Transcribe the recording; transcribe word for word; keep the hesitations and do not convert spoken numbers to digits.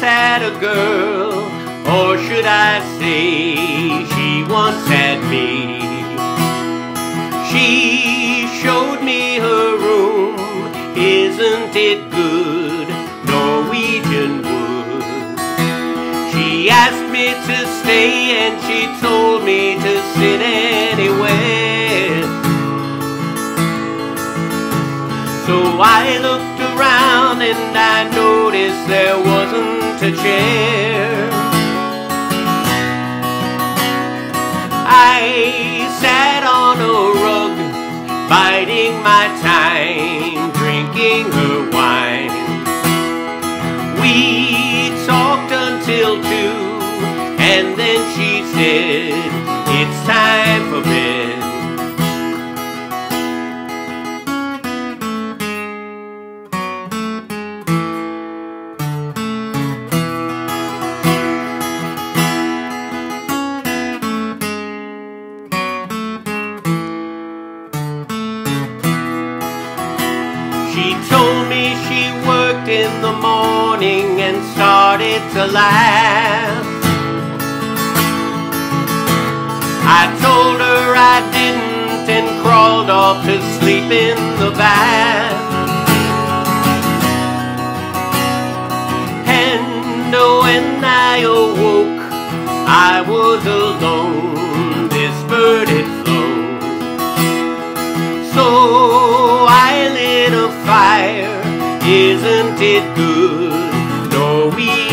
had a girl, or should I say she once had me. She showed me her room, isn't it good, Norwegian Wood. She asked me to stay and she told me to sit anywhere. So I looked around and I noticed there wasn't a chair. I sat on a rug, biding my time, drinking her wine. We talked until two, and then she said, it's time for bed. She told me she worked in the morning and started to laugh. I told her I didn't and crawled off to sleep in the bath. And when I awoke, I was alone, this bird had flown. So I lit a fire, isn't it good, Norwegian?